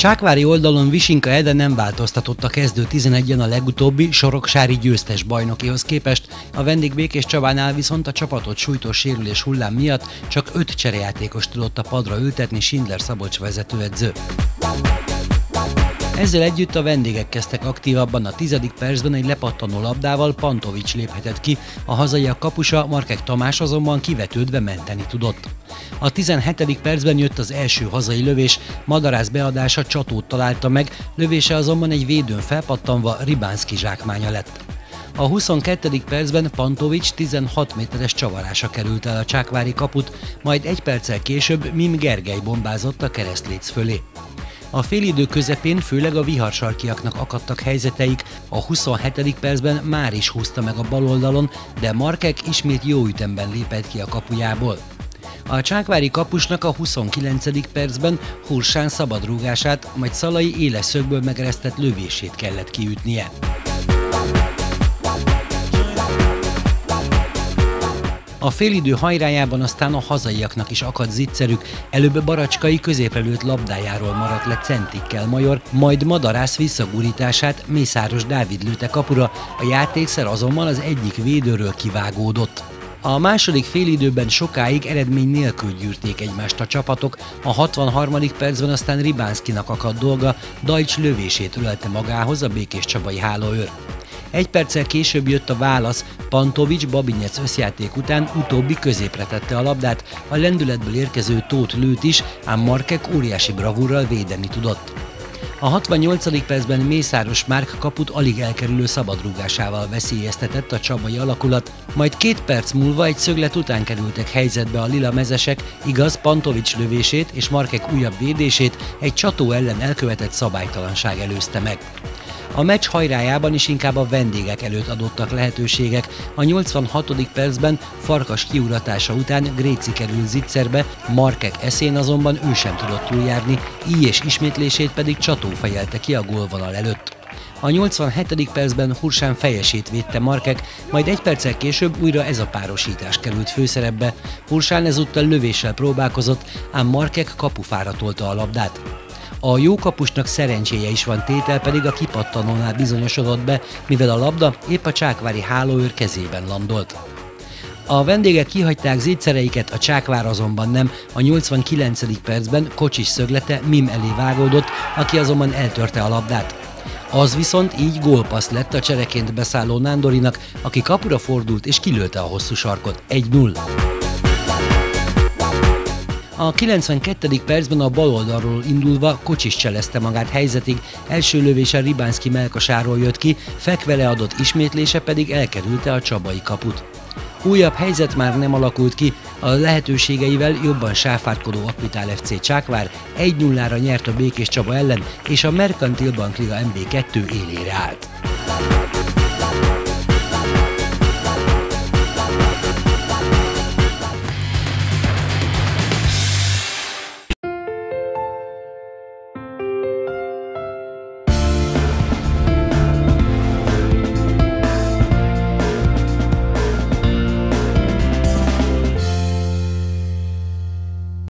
Csákvári oldalon Visinka Ede nem változtatott a kezdő 11-en a legutóbbi soroksári győztes bajnokihoz képest, a vendég Békés Csabánál viszont a csapatot sújtó sérülés hullám miatt csak 5 cserejátékost tudott a padra ültetni Schindler Szabolcs vezetőedző. Ezzel együtt a vendégek kezdtek aktívabban, a 10. percben egy lepattanó labdával Pantovics léphetett ki, a hazaiak kapusa Markek Tamás azonban kivetődve menteni tudott. A 17. percben jött az első hazai lövés, Madarász beadása Csatót találta meg, lövése azonban egy védőn felpattanva Ribánszky zsákmánya lett. A 22. percben Pantovics 16 méteres csavarása került el a csákvári kaput, majd 1 perccel később Mim Gergely bombázott a keresztléc fölé. A félidő közepén főleg a viharsarkiaknak akadtak helyzeteik, a 27. percben már is húzta meg a bal oldalon, de Markek ismét jó ütemben lépett ki a kapujából. A csákvári kapusnak a 29. percben Hursán szabadrúgását, majd Szalai éles szögből megeresztett lövését kellett kiütnie. A félidő hajrájában aztán a hazaiaknak is akadt zicserük, előbb Baracskai középre lőtt labdájáról maradt le centikkel Major, majd Madarász visszagurítását Mészáros Dávid lőtte kapura, a játékszer azonban az egyik védőről kivágódott. A második félidőben sokáig eredmény nélkül gyűrték egymást a csapatok, a 63. percben aztán Ribánszkynak akadt dolga, Dajcs lövését ölelte magához a békéscsabai hálóőr. 1 perccel később jött a válasz, Pantovics Babinyec összjáték után utóbbi középre tette a labdát, a lendületből érkező Tóth lőtt is, ám Markek óriási bravúrral védeni tudott. A 68. percben Mészáros Márk kaput alig elkerülő szabadrúgásával veszélyeztetett a csabai alakulat, majd 2 perc múlva egy szöglet után kerültek helyzetbe a lila mezesek, igaz Pantovics lövését és Markek újabb védését egy Csató ellen elkövetett szabálytalanság előzte meg. A meccs hajrájában is inkább a vendégek előtt adottak lehetőségek, a 86. percben Farkas kiuratása után Gréci került zicserbe, Markek eszén azonban ő sem tudott túljárni, és ismétlését pedig Csató fejelte ki a gólvonal előtt. A 87. percben Hursán fejesét védte Markek, majd 1 perccel később újra ez a párosítás került főszerepbe. Hursán ezúttal lövéssel próbálkozott, ám Markek kapufára tolta a labdát. A jó kapusnak szerencséje is van, tétel pedig a kipattanónál bizonyosodott be, mivel a labda épp a csákvári hálóőr kezében landolt. A vendégek kihagyták zétszereiket, a Csákvár azonban nem, a 89. percben Kocsis szöglete Mim elé vágódott, aki azonban eltörte a labdát. Az viszont így gólpassz lett a csereként beszálló Nándorinak, aki kapura fordult és kilőtte a hosszú sarkot. 1-0. A 92. percben a bal oldalról indulva Kocsis cselezte magát helyzetig, első lövése Ribánszky mellkasáról jött ki, fekve leadott ismétlése pedig elkerülte a csabai kaput. Újabb helyzet már nem alakult ki, a lehetőségeivel jobban sáfárkodó Akvitál FC Csákvár 1-0-ra nyert a Békéscsaba ellen, és a Merkantil Bank Liga MB2 élére állt.